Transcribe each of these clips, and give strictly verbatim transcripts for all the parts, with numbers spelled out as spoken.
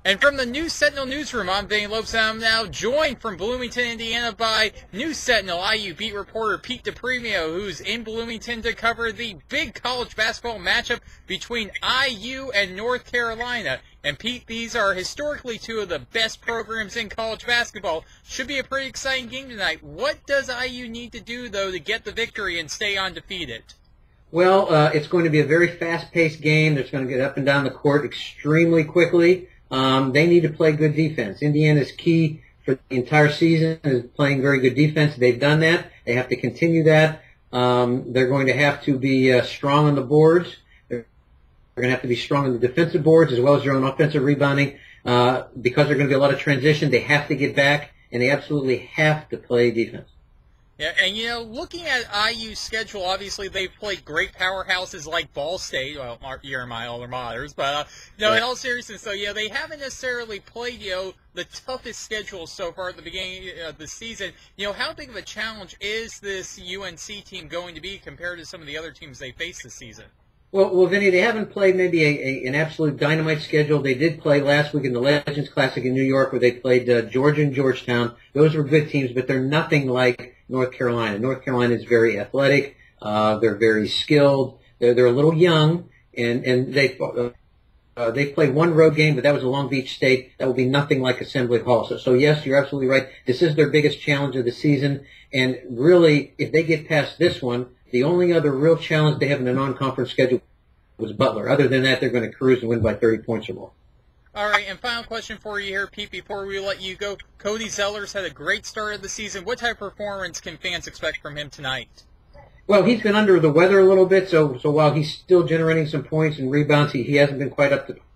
And from the News-Sentinel newsroom, I'm Vinnie Lopes, and I'm now joined from Bloomington, Indiana by News-Sentinel I U beat reporter Pete DiPrimio, who's in Bloomington to cover the big college basketball matchup between I U and North Carolina. And Pete, these are historically two of the best programs in college basketball. Should be a pretty exciting game tonight. What does I U need to do, though, to get the victory and stay undefeated? Well, uh, it's going to be a very fast-paced game that's going to get up and down the court extremely quickly. Um, they need to play good defense. Indiana's key for the entire season is playing very good defense. They've done that. They have to continue that. Um, they're going to have to be uh, strong on the boards. They're going to have to be strong on the defensive boards as well as their own offensive rebounding. Uh, because there's going to be a lot of transition, they have to get back, and they absolutely have to play defense. Yeah, and, you know, looking at I U's schedule, obviously they've played great powerhouses like Ball State. Well, you're my alma maters, but, uh, no, right. In all seriousness, though, yeah, they haven't necessarily played, you know, the toughest schedule so far at the beginning of the season. You know, how big of a challenge is this U N C team going to be compared to some of the other teams they face this season? Well, well, Vinnie, they haven't played maybe a, a, an absolute dynamite schedule. They did play last week in the Legends Classic in New York where they played uh, Georgia and Georgetown. Those were good teams, but they're nothing like North Carolina. North Carolina is very athletic. Uh, they're very skilled. They're, they're a little young, and, and they uh, uh, they played one road game, but that was a Long Beach State. That will be nothing like Assembly Hall. So, so, yes, you're absolutely right. This is their biggest challenge of the season, and really, if they get past this one, the only other real challenge they have in a non-conference schedule was Butler. Other than that, they're going to cruise and win by thirty points or more. All right, and final question for you here, Pete, before we let you go. Cody Zeller's had a great start of the season. What type of performance can fans expect from him tonight? Well, he's been under the weather a little bit, so so while he's still generating some points and rebounds, he, he hasn't been quite up to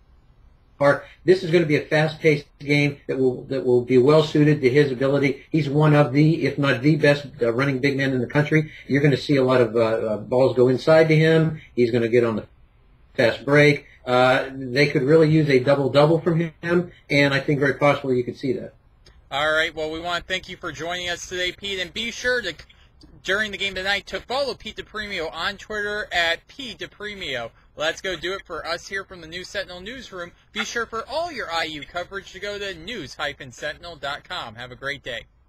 par. This is going to be a fast-paced game that will that will be well-suited to his ability. He's one of the, if not the best uh, running big men in the country. You're going to see a lot of uh, uh, balls go inside to him. He's going to get on the fast break. Uh, they could really use a double-double from him, and I think very possibly you could see that. All right, well, we want to thank you for joining us today, Pete, and be sure to, during the game tonight, to follow Pete DiPrimio on Twitter at P DiPrimio. Well, that's going to do it for us here from the News-Sentinel newsroom. Be sure for all your I U coverage to go to news dash sentinel dot com. Have a great day.